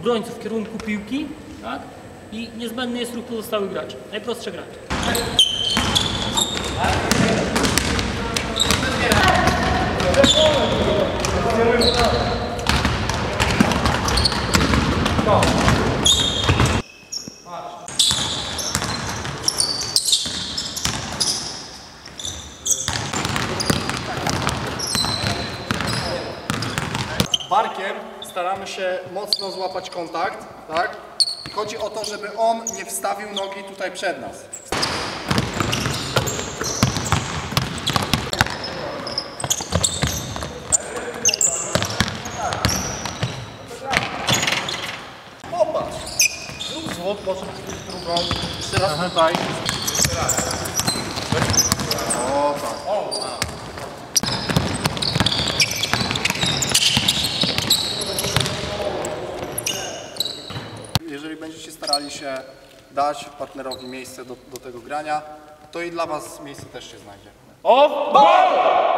obrońców w kierunku piłki, tak? I niezbędny jest ruch pozostałych graczy. Najprostsze granie. Barkiem staramy się mocno złapać kontakt, tak? I chodzi o to, żeby on nie wstawił nogi tutaj przed nas. Popatrz! Zrób zwód, poszedł w drugą. Jeszcze raz tutaj. Jeszcze raz. O tak. Jeżeli będziecie starali się dać partnerowi miejsce do tego grania, to i dla was miejsce też się znajdzie. Off ball!